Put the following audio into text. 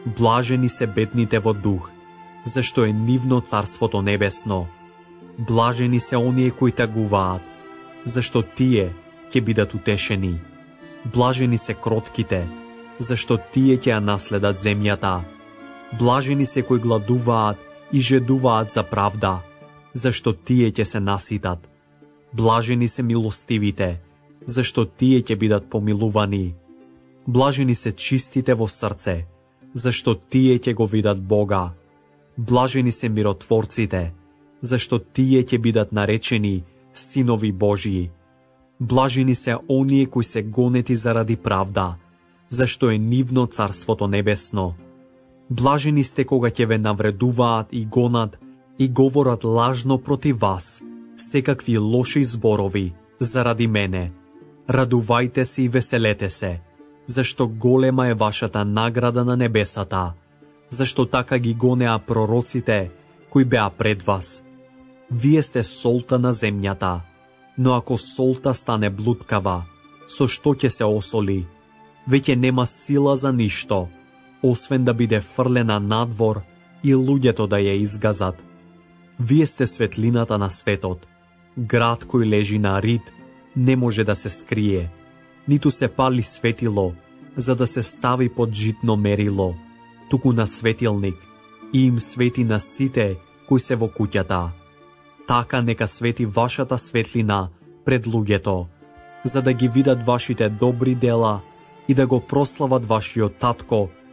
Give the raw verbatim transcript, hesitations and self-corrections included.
Блажени се бедните во дух, зашто е нивно царството небесно. Блажени се оние кои тагуваат, зашто тие ќе бидат утешени. Блажени се кротките, зашто тие ќе ја наследат земјата. Блажени се кои гладуваат и жедуваат за правда, зашто тие ќе се наситат. Блажени се милостивите, зашто тие ќе бидат помилувани. Блажени се чистите во срце, зашто тие ќе го видат Бога. Блажени се миротворците, зашто тие ќе бидат наречени синови Божии. Блажени се оние кои се гонети заради правда, зашто е нивно царството небесно. Блажени сте кога ќе ве навредуваат и гонат и говорат лажно против вас, секакви лоши зборови заради мене. Радувајте се и веселете се, зашто голема е вашата награда на небесата, зашто така ги гонеа пророците кои беа пред вас. Вие сте солта на земјата, но ако солта стане блуткава, со што ќе се осоли? Веќе нема сила за ништо, освен да биде фрлена надвор и луѓето да ја изгазат. Вие сте светлината на светот. Град кој лежи на рид не може да се скрие, ниту се пали светило, за да се стави под житно мерило, туку на светилник, и им свети на сите кои се во куќата. Така нека свети вашата светлина пред луѓето, за да ги видат вашите добри дела и да го прослават вашиот татко